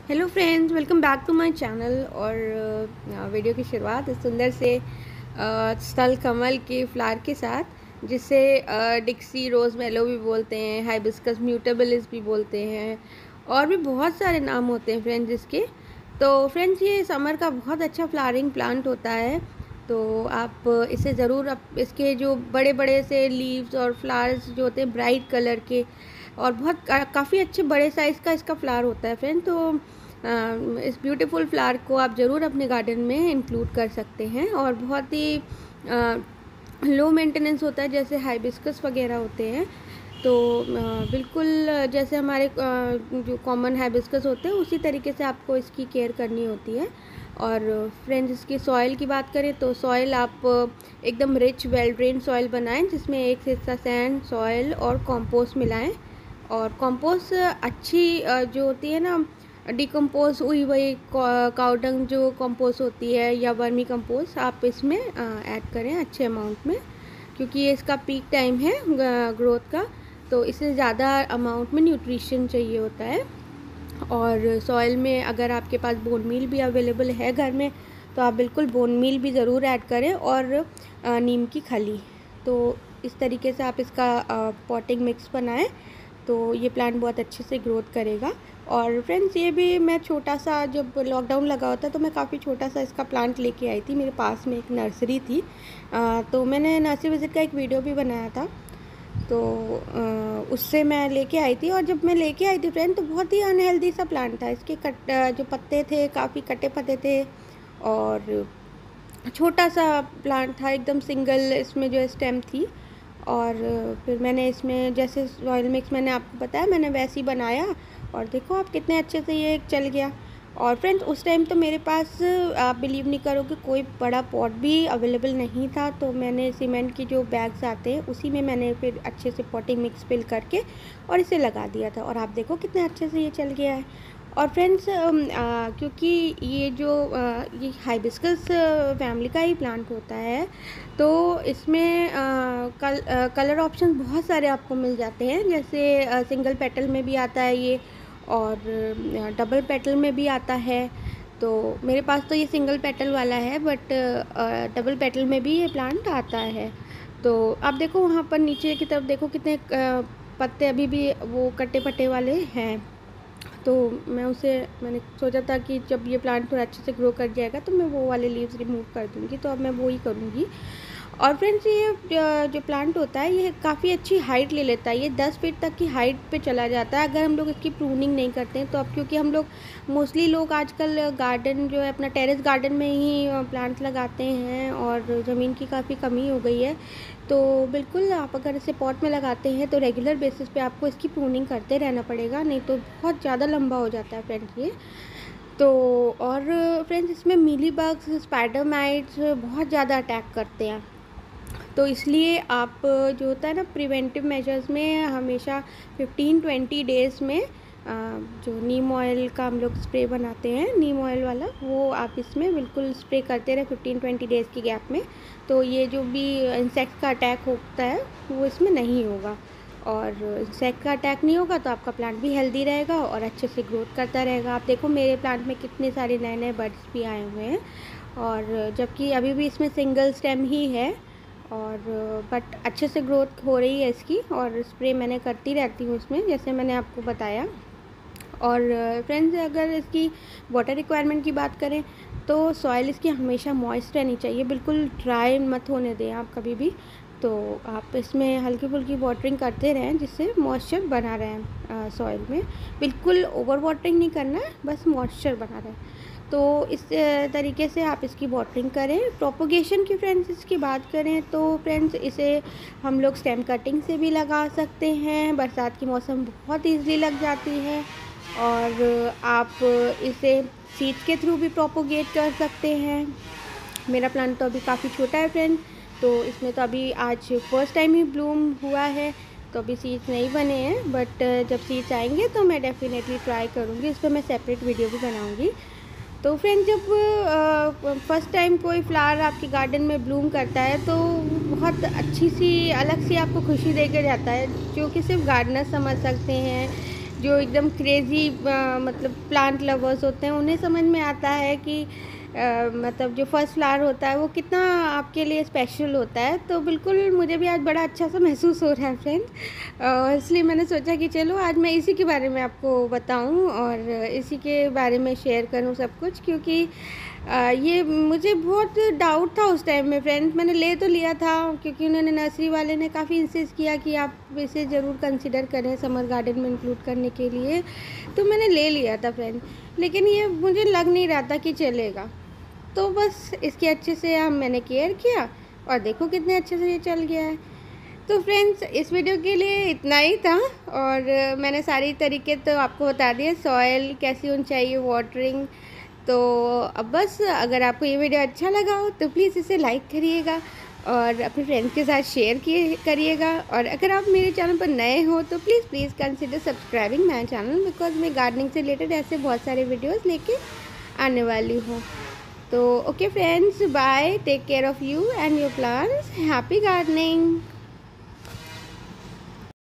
Hello friends, welcome back to my channel. और video की शुरुआत इस सुंदर से स्थल कमल के फ्लावर के साथ, जिसे डिक्सी रोज़ मेलो भी बोलते हैं, हाइबिस्कस म्यूटेबलिस भी बोलते हैं, और भी बहुत सारे नाम होते हैं फ्रेंड्स इसके। तो फ्रेंड्स, ये समर का बहुत अच्छा फ्लावरिंग प्लांट होता है। तो आप इसे ज़रूर, इसके जो बड़े बड़े से लीव्स और फ्लावर्स जो होते हैं ब्राइट कलर के, और बहुत काफ़ी अच्छे बड़े साइज़ का इसका फ्लावर होता है फ्रेंड। तो इस ब्यूटीफुल फ्लावर को आप ज़रूर अपने गार्डन में इंक्लूड कर सकते हैं। और बहुत ही लो मेंटेनेंस होता है, जैसे हाइबिस्कस वगैरह होते हैं। तो बिल्कुल जैसे हमारे जो कॉमन हाइबिस्कस होते हैं, उसी तरीके से आपको इसकी केयर करनी होती है। और फ्रेंड्स, इसकी सॉइल की बात करें तो सॉइल आप एकदम रिच वेल ड्रेन सॉइल बनाएं, जिसमें एक हिस्सा सैंड, सॉइल और कंपोस्ट मिलाएं। और कंपोस्ट अच्छी जो होती है ना, डिकम्पोज हुई वही काउडंग जो कंपोस्ट होती है, या वर्मी कंपोस्ट, आप इसमें ऐड करें अच्छे अमाउंट में, क्योंकि ये इसका पीक टाइम है ग्रोथ का। तो इससे ज़्यादा अमाउंट में न्यूट्रिशन चाहिए होता है। और सॉइल में अगर आपके पास बोन मील भी अवेलेबल है घर में, तो आप बिल्कुल बोन मील भी ज़रूर ऐड करें, और नीम की खली। तो इस तरीके से आप इसका पॉटिंग मिक्स बनाएं, तो ये प्लांट बहुत अच्छे से ग्रोथ करेगा। और फ्रेंड्स, ये भी मैं छोटा सा, जब लॉकडाउन लगा होता तो मैं काफ़ी छोटा सा इसका प्लांट लेके आई थी। मेरे पास में एक नर्सरी थी, तो मैंने नर्सरी विज़िट का एक वीडियो भी बनाया था। तो उससे मैं लेके आई थी, और जब मैं लेके आई थी फ्रेंड, तो बहुत ही अनहेल्दी सा प्लांट था। इसके जो पत्ते थे काफ़ी कटे पत्ते थे, और छोटा सा प्लांट था, एकदम सिंगल इसमें जो स्टेम थी। और फिर मैंने इसमें जैसे सॉइल मिक्स मैंने आपको बताया, मैंने वैसे ही बनाया, और देखो आप कितने अच्छे से ये चल गया। और फ्रेंड्स, उस टाइम तो मेरे पास, आप बिलीव नहीं करोगे, कोई बड़ा पॉट भी अवेलेबल नहीं था। तो मैंने सीमेंट की जो बैग्स आते हैं, उसी में मैंने फिर अच्छे से पॉटिंग मिक्स फिल करके और इसे लगा दिया था, और आप देखो कितने अच्छे से ये चल गया है। और फ्रेंड्स, क्योंकि ये जो ये हाइबिस्कस फैमिली का ही प्लांट होता है, तो इसमें कलर ऑप्शन बहुत सारे आपको मिल जाते हैं। जैसे सिंगल पेटल में भी आता है ये, और डबल पेटल में भी आता है। तो मेरे पास तो ये सिंगल पेटल वाला है, बट डबल पेटल में भी ये प्लांट आता है। तो आप देखो वहाँ पर नीचे की तरफ देखो कितने पत्ते अभी भी वो कटे पट्टे वाले हैं। तो मैंने सोचा था कि जब ये प्लांट थोड़ा अच्छे से ग्रो कर जाएगा, तो मैं वो वाले लीव्स रिमूव कर दूँगी। तो अब मैं वो ही करूँगी। और फ्रेंड्स, ये जो प्लांट होता है, ये काफ़ी अच्छी हाइट ले लेता है। ये 10 फीट तक की हाइट पे चला जाता है, अगर हम लोग इसकी प्रूनिंग नहीं करते हैं तो। अब क्योंकि हम लोग मोस्टली लोग आजकल गार्डन जो है अपना टेरेस गार्डन में ही प्लांट्स लगाते हैं, और ज़मीन की काफ़ी कमी हो गई है। तो बिल्कुल आप अगर इसे पॉट में लगाते हैं, तो रेगुलर बेसिस पे आपको इसकी प्रूनिंग करते रहना पड़ेगा, नहीं तो बहुत ज़्यादा लंबा हो जाता है फ्रेंड्स ये। तो और फ्रेंड्स, इसमें मीली बग्स, स्पाइडर माइट्स बहुत ज़्यादा अटैक करते हैं। तो इसलिए आप जो होता है ना, प्रिवेंटिव मेजर्स में हमेशा 15-20 डेज़ में जो नीम ऑयल का हम लोग स्प्रे बनाते हैं, नीम ऑयल वाला, वो आप इसमें बिल्कुल स्प्रे करते रहे 15-20 डेज़ की गैप में। तो ये जो भी इंसेक्ट का अटैक होता है, वो इसमें नहीं होगा। और इंसेक्ट का अटैक नहीं होगा, तो आपका प्लांट भी हेल्दी रहेगा और अच्छे से ग्रोथ करता रहेगा। आप देखो मेरे प्लांट में कितने सारे नए नए बड्स भी आए हुए हैं, और जबकि अभी भी इसमें सिंगल स्टेम ही है, और बट अच्छे से ग्रोथ हो रही है इसकी। और स्प्रे मैंने करती रहती हूँ इसमें, जैसे मैंने आपको बताया। और फ्रेंड्स, अगर इसकी वाटर रिक्वायरमेंट की बात करें, तो सॉइल इसकी हमेशा मॉइस्ट रहनी चाहिए, बिल्कुल ड्राई मत होने दें आप कभी भी। तो आप इसमें हल्की फुल्की वाटरिंग करते रहें, जिससे मॉइस्चर बना रहे सॉइल में। बिल्कुल ओवर वाटरिंग नहीं करना है, बस मॉइस्चर बना रहे। तो इस तरीके से आप इसकी वाटरिंग करें। प्रोपोगेशन की फ्रेंड्स इसकी बात करें, तो फ्रेंड्स इसे हम लोग स्टेम कटिंग से भी लगा सकते हैं। बरसात की मौसम बहुत ईज़िली लग जाती है, और आप इसे सीड्स के थ्रू भी प्रोपोगेट कर सकते हैं। मेरा प्लांट तो अभी काफ़ी छोटा है फ्रेंड, तो इसमें तो अभी आज फर्स्ट टाइम ही ब्लूम हुआ है, तो अभी सीड्स नहीं बने हैं। बट जब सीड्स आएंगे तो मैं डेफिनेटली ट्राई करूँगी, इस पर मैं सेपरेट वीडियो भी बनाऊँगी। तो फ्रेंड, जब फर्स्ट टाइम कोई फ्लावर आपके गार्डन में ब्लूम करता है, तो बहुत अच्छी सी अलग सी आपको खुशी दे के जाता है, जो कि सिर्फ गार्डनर समझ सकते हैं। जो एकदम क्रेज़ी मतलब प्लांट लवर्स होते हैं उन्हें समझ में आता है कि मतलब जो फर्स्ट फ्लावर होता है वो कितना आपके लिए स्पेशल होता है। तो बिल्कुल मुझे भी आज बड़ा अच्छा सा महसूस हो रहा है फ्रेंड्स, इसलिए मैंने सोचा कि चलो आज मैं इसी के बारे में आपको बताऊं और इसी के बारे में शेयर करूं सब कुछ, क्योंकि ये मुझे बहुत डाउट था उस टाइम में फ्रेंड्स। मैंने ले तो लिया था क्योंकि उन्होंने नर्सरी वाले ने काफ़ी इंसिस्ट किया कि आप इसे ज़रूर कंसिडर करें समर गार्डन में इंक्लूड करने के लिए, तो मैंने ले लिया था फ्रेंड्स। लेकिन ये मुझे लग नहीं रहा था कि चलेगा, तो बस इसके अच्छे से मैंने केयर किया और देखो कितने अच्छे से ये चल गया है। तो फ्रेंड्स इस वीडियो के लिए इतना ही था और मैंने सारी तरीके तो आपको बता दिए, सॉयल कैसी होनी चाहिए, वाटरिंग। तो अब बस अगर आपको ये वीडियो अच्छा लगा हो तो प्लीज़ इसे लाइक करिएगा और अपने फ्रेंड्स के साथ शेयर करिएगा। और अगर आप मेरे चैनल पर नए हो तो please consider subscribing my channel, because मैं गार्डनिंग से रिलेटेड ऐसे बहुत सारे वीडियोज़ लेके आने वाली हूँ। तो okay friends, bye, take care of you and your plants, happy gardening.